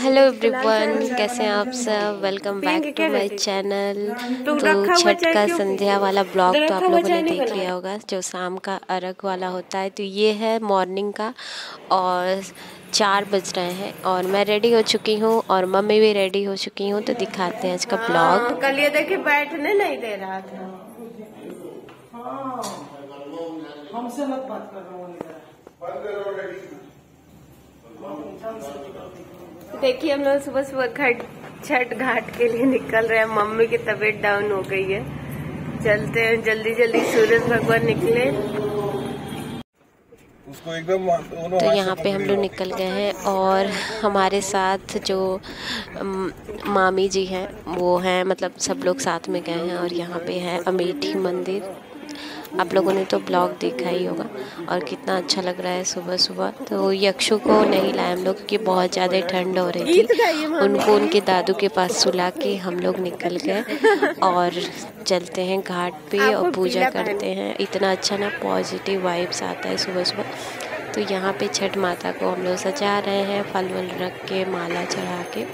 Hello everyone, कैसे हैं आप सब। Welcome back to my channel. तो छठ का संध्या वाला ब्लॉग तो आप लोगों ने देख लिया होगा, जो शाम का अर्घ वाला होता है। तो ये है मॉर्निंग का और 4 बज रहे हैं और मैं रेडी हो चुकी हूँ और मम्मी भी रेडी हो चुकी हूँ। तो दिखाते हैं आज का ब्लॉग। कल ये देखिए बैठने नहीं दे रहा था। हमसे मत बात करो। देखिए हम लोग सुबह सुबह छठ घाट के लिए निकल रहे हैं। मम्मी की तबीयत डाउन हो गई है, चलते हैं जल्दी जल्दी। सूरज भगवान निकले उसको एकदम। तो यहाँ पे हम लोग निकल गए हैं और हमारे साथ जो मामी जी हैं वो हैं, मतलब सब लोग साथ में गए हैं। और यहाँ पे है अमेठी मंदिर। आप लोगों ने तो ब्लॉग देखा ही होगा और कितना अच्छा लग रहा है सुबह सुबह। तो यक्षु को नहीं लाए हम लोग क्योंकि बहुत ज़्यादा ठंड हो रही थी। उनको उनके दादू के पास सुला के हम लोग निकल गए और चलते हैं घाट पे और पूजा करते हैं। इतना अच्छा ना पॉजिटिव वाइब्स आता है सुबह सुबह। तो यहाँ पे छठ माता को हम लोग सजा रहे हैं, फल वल रख के, माला चढ़ा के।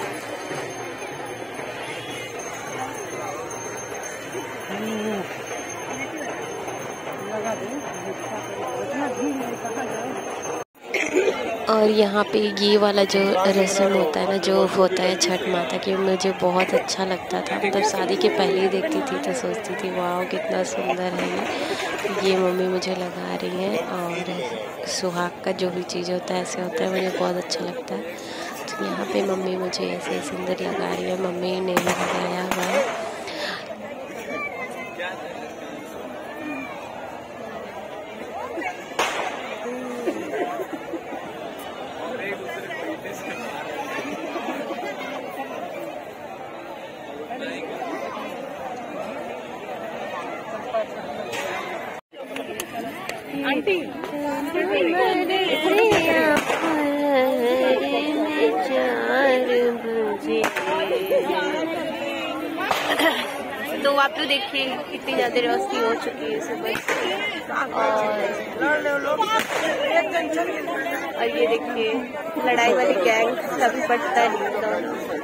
और यहाँ पे ये वाला जो रस्म होता है ना, जो होता है छठ माता की, मुझे बहुत अच्छा लगता था। मतलब शादी के पहले ही देखती थी तो सोचती थी वाह कितना सुंदर है ये मम्मी मुझे लगा रही हैं। और सुहाग का जो भी चीज़ होता है ऐसे होता है, मुझे बहुत अच्छा लगता है। तो यहाँ पे मम्मी मुझे ऐसे सुंदर लगा रही है। मम्मी ने लगाया हुआ है। आंटी तो आप तो देखिए कितनी ज्यादा रोशनी हो चुकी है सुबह। और ये देखिए लड़ाई वाली गैंग कभी पटता नहीं।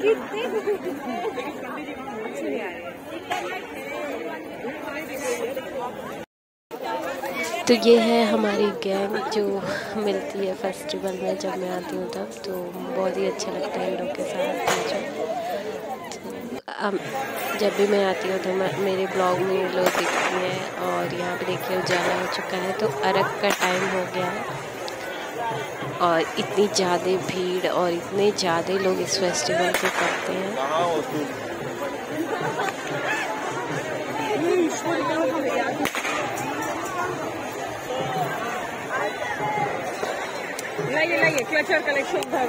तो ये है हमारी गैंग जो मिलती है फेस्टिवल में। जब मैं आती हूँ तब तो बहुत ही अच्छा लगता है इन लोग के साथ मुझे। जब भी मैं आती हूँ तो मेरे ब्लॉग में ये लोग दिखती हैं। और यहाँ पे देखिए उजाला हो चुका है तो अर्घ का टाइम हो गया है। और इतनी ज़्यादा भीड़ और इतने ज़्यादा लोग इस फेस्टिवल को करते हैं। लाइए क्लचर कलेक्शन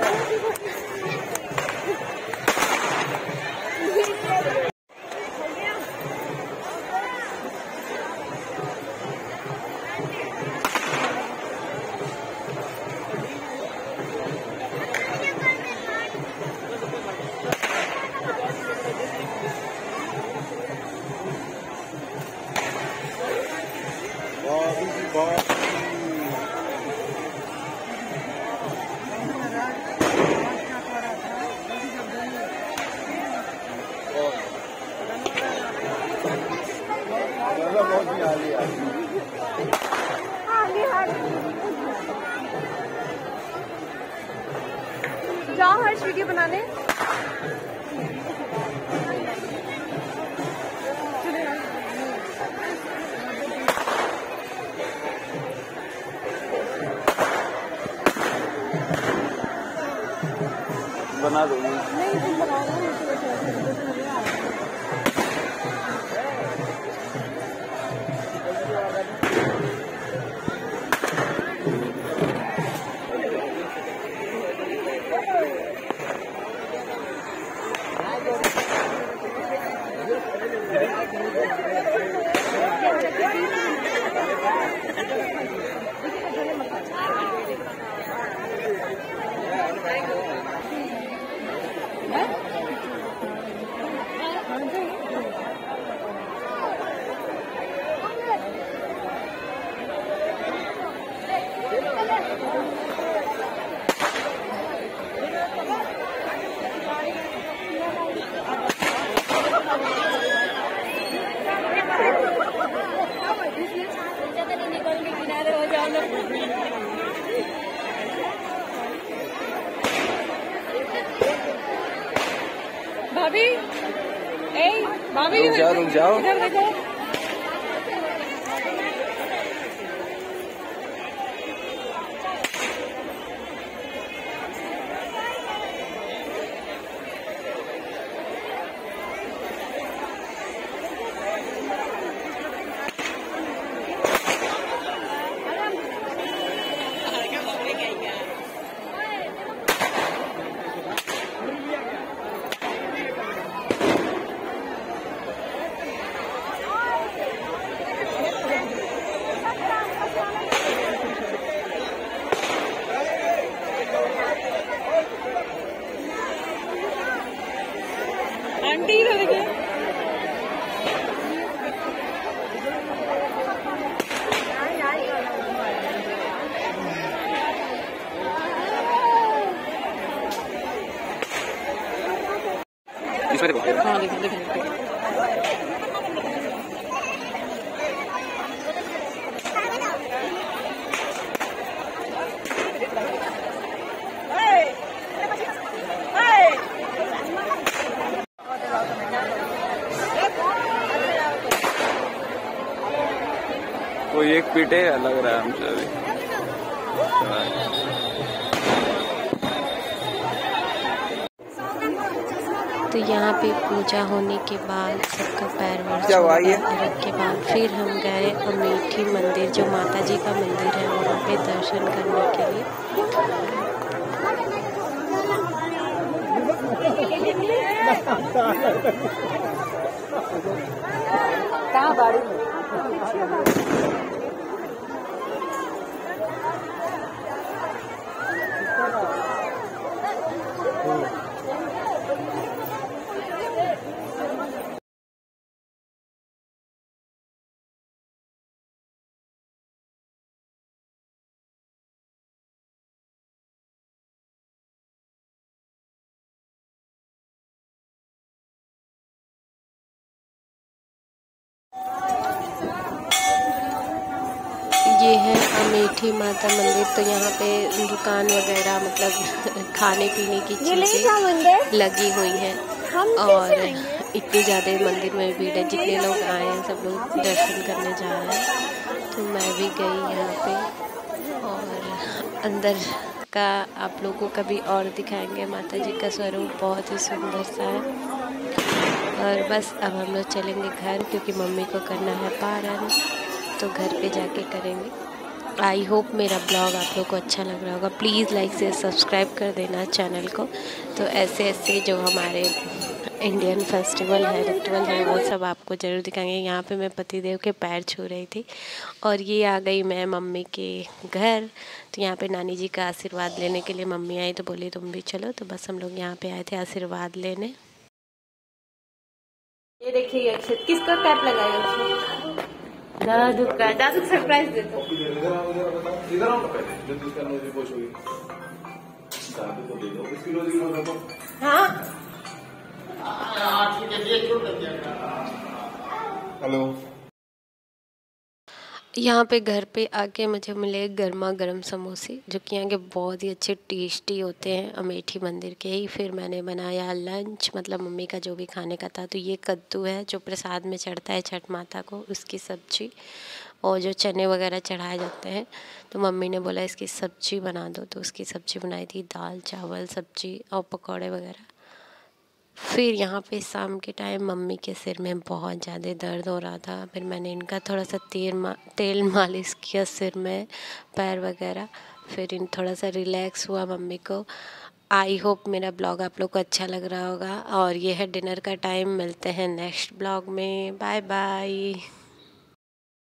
जाओ हर्ष वीडियो बनाने। बना दूंगी। भाभी, भाभी रुक जाओ। इधर देखो। आंटी इधर देखिए। इसमें देखो। हाँ देखो। वो एक पीटे लग रहा है हमसे अभी। तो यहाँ पे पूजा होने के बाद सबका पैर रख के बाद फिर हम गए अमेठी मंदिर, जो माता जी का मंदिर है, वहाँ पे दर्शन करने के लिए। ये है अमेठी माता मंदिर। तो यहाँ पे दुकान वगैरह मतलब खाने पीने की चीज़ें लगी हुई हैं और इतनी ज़्यादा मंदिर में भीड़ है। जितने लोग आए हैं सब लोग दर्शन करने जा रहे हैं। तो मैं भी गई यहाँ पे और अंदर का आप लोगों को कभी और दिखाएंगे। माता जी का स्वरूप बहुत ही सुंदर सा है। और बस अब हम लोग चलेंगे घर, क्योंकि मम्मी को करना है पारण, तो घर पे जाके करेंगे। आई होप मेरा ब्लॉग आप लोग को अच्छा लग रहा होगा। प्लीज़ लाइक से सब्सक्राइब कर देना चैनल को। तो ऐसे जो हमारे इंडियन फेस्टिवल है, रिचुअल है, वो सब आपको ज़रूर दिखाएंगे। यहाँ पे मैं पतिदेव के पैर छू रही थी और ये आ गई मैं मम्मी के घर। तो यहाँ पे नानी जी का आशीर्वाद लेने के लिए मम्मी आई, तो बोली तुम भी चलो। तो बस हम लोग यहाँ पे आए थे आशीर्वाद लेने। ये देखिए अक्षत किसका कैप लगाया? दादू का। दादू सरप्राइज दे दो। हाँ हेलो। यहाँ पे घर पे आके मुझे मिले गर्मा गर्म समोसे, जो कि यहाँ के बहुत ही अच्छे टेस्टी होते हैं, अमेठी मंदिर के ही। फिर मैंने बनाया लंच, मतलब मम्मी का जो भी खाने का था। तो ये कद्दू है जो प्रसाद में चढ़ता है छठ माता को, उसकी सब्जी, और जो चने वगैरह चढ़ाए जाते हैं। तो मम्मी ने बोला इसकी सब्जी बना दो, तो उसकी सब्जी बनाई थी, दाल चावल सब्जी और पकौड़े वगैरह। फिर यहाँ पे शाम के टाइम मम्मी के सिर में बहुत ज़्यादा दर्द हो रहा था। फिर मैंने इनका थोड़ा सा तेल मालिश किया सिर में, पैर वगैरह। फिर इन थोड़ा सा रिलैक्स हुआ मम्मी को। आई होप मेरा ब्लॉग आप लोग को अच्छा लग रहा होगा। और ये है डिनर का टाइम। मिलते हैं नेक्स्ट ब्लॉग में। Bye bye.